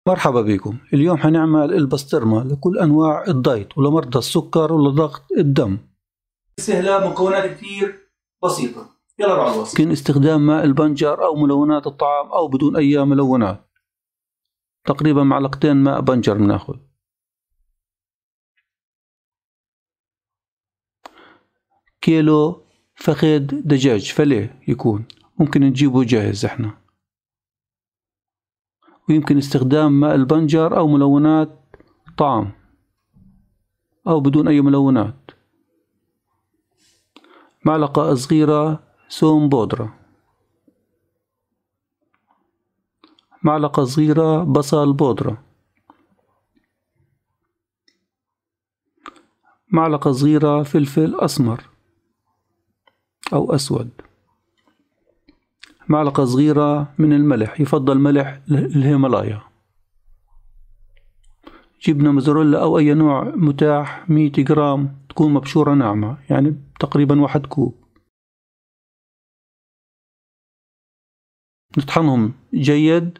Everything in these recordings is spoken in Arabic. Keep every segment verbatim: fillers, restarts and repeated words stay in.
مرحبا بكم. اليوم حنعمل البسطرمة لكل أنواع الدايت ولمرضى السكر ولضغط الدم. سهلة، مكونات كتير بسيطة. يلا على الوصف. يمكن استخدام ماء البنجر أو ملونات الطعام أو بدون أي ملونات. تقريبا معلقتين ماء بنجر بناخذ. كيلو فخذ دجاج فليه يكون، ممكن نجيبه جاهز احنا. ويمكن استخدام ماء البنجر أو ملونات طعام أو بدون أي ملونات. معلقة صغيرة ثوم بودرة، معلقة صغيرة بصل بودرة، معلقة صغيرة فلفل أسمر أو أسود، معلقة صغيرة من الملح، يفضل ملح الهيمالايا. جبنة موزاريلا أو أي نوع متاح مية جرام، تكون مبشورة ناعمة، يعني تقريبا واحد كوب. نطحنهم جيد،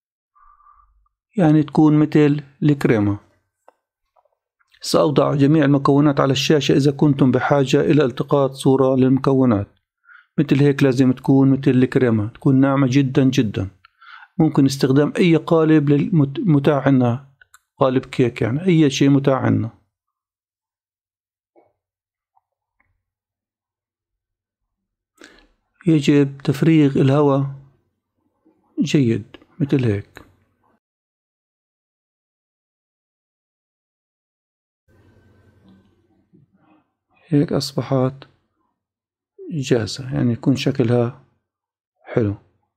يعني تكون مثل الكريمة. سأوضع جميع المكونات على الشاشة إذا كنتم بحاجة إلى التقاط صورة للمكونات. مثل هيك لازم تكون مثل الكريمة، تكون ناعمة جدا جدا. ممكن استخدام أي قالب متاح عنا، قالب كيك يعني أي شيء متاح عنا. يجب تفريغ الهواء جيد مثل هيك. هيك أصبحت جاهزة، يعني يكون شكلها حلو.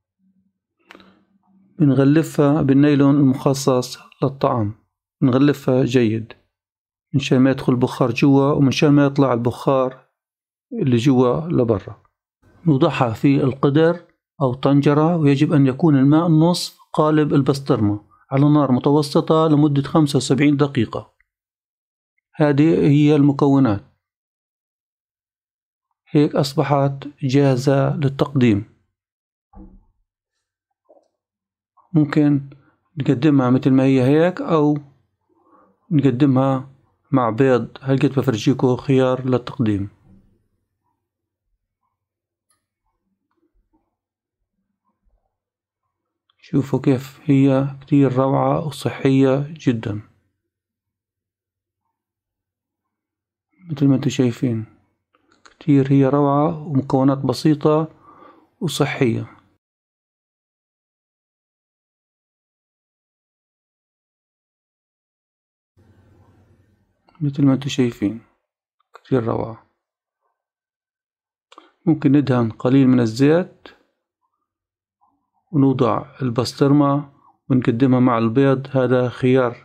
بنغلفها بالنايلون المخصص للطعام، بنغلفها جيد منشان ما يدخل البخار جوا ومنشان ما يطلع البخار اللي جوا لبرا. نوضعها في القدر أو طنجرة، ويجب أن يكون الماء نصف قالب البسطرمة على نار متوسطة لمدة خمسة وسبعين دقيقة. هذه هي المكونات. هيك أصبحت جاهزة للتقديم. ممكن نقدمها مثل ما هي هيك أو نقدمها مع بيض. هلقيت بفرجيكم خيار للتقديم. شوفوا كيف هي كتير روعة وصحية جدا مثل ما انتم شايفين. كتير هي روعة ومكونات بسيطة وصحية. مثل ما انتم شايفين كتير روعة. ممكن ندهن قليل من الزيت ونوضع البسطرمة ونقدمها مع البيض. هذا خيار،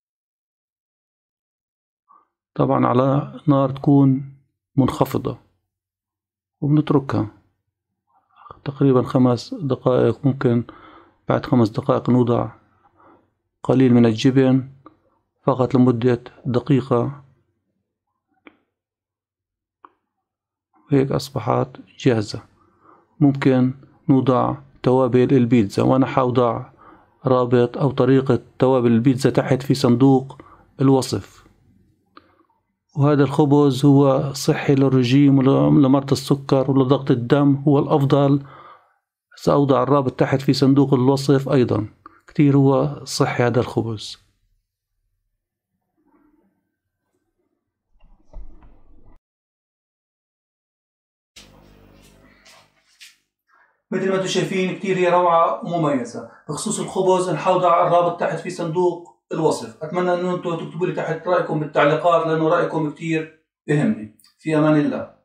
طبعا على نار تكون منخفضة، وبنتركها تقريبا خمس دقائق. ممكن بعد خمس دقائق نوضع قليل من الجبن فقط لمدة دقيقة. وهيك أصبحت جاهزة. ممكن نوضع توابل البيتزا، وأنا حوضع رابط أو طريقة توابل البيتزا تحت في صندوق الوصف. وهذا الخبز هو صحي للرجيم ولمرضى السكر ولضغط الدم، هو الأفضل. سأوضع الرابط تحت في صندوق الوصف أيضا. كتير هو صحي هذا الخبز. مثل ما انتم شايفين كتير هي روعة ومميزة. بخصوص الخبز نحوضع الرابط تحت في صندوق الوصف. أتمنى أن انتم تكتبوا لي تحت رأيكم بالتعليقات، لأنه رأيكم كتير يهمني. في أمان الله.